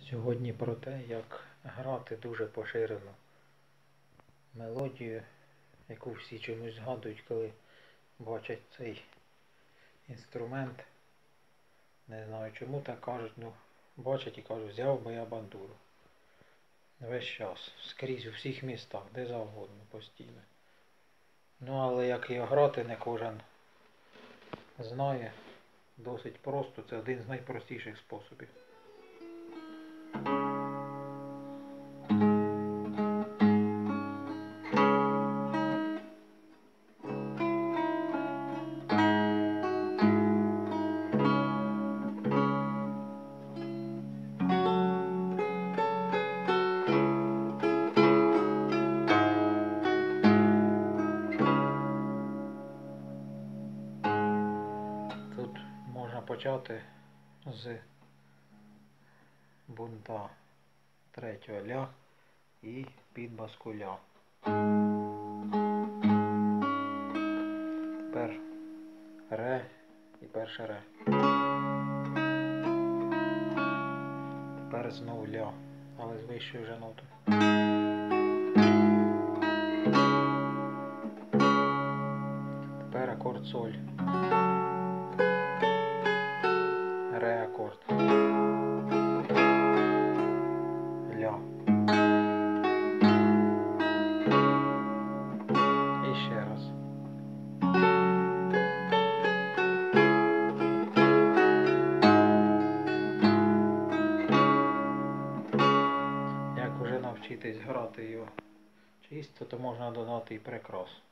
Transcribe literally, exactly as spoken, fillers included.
Сьогодні про те, як грати дуже поширену мелодію, яку всі чомусь згадують, коли бачать цей інструмент. Не знаю чому так кажуть, ну бачать і кажуть, взяв би я бандуру. Весь час, скрізь у всіх містах, де завгодно, постійно. Ну але як його грати, не кожен знає. Досить просто, це один з найпростіших способів. Тут можна почати з бунта третього ля і підбаску ля. Тепер ре і перше ре. Тепер знову ля, але з вищою вже нотою. Тепер акорд соль. Ре акорд. Ля. І ще раз. Як вже навчитись грати його чисто, то можна додати і прикрас.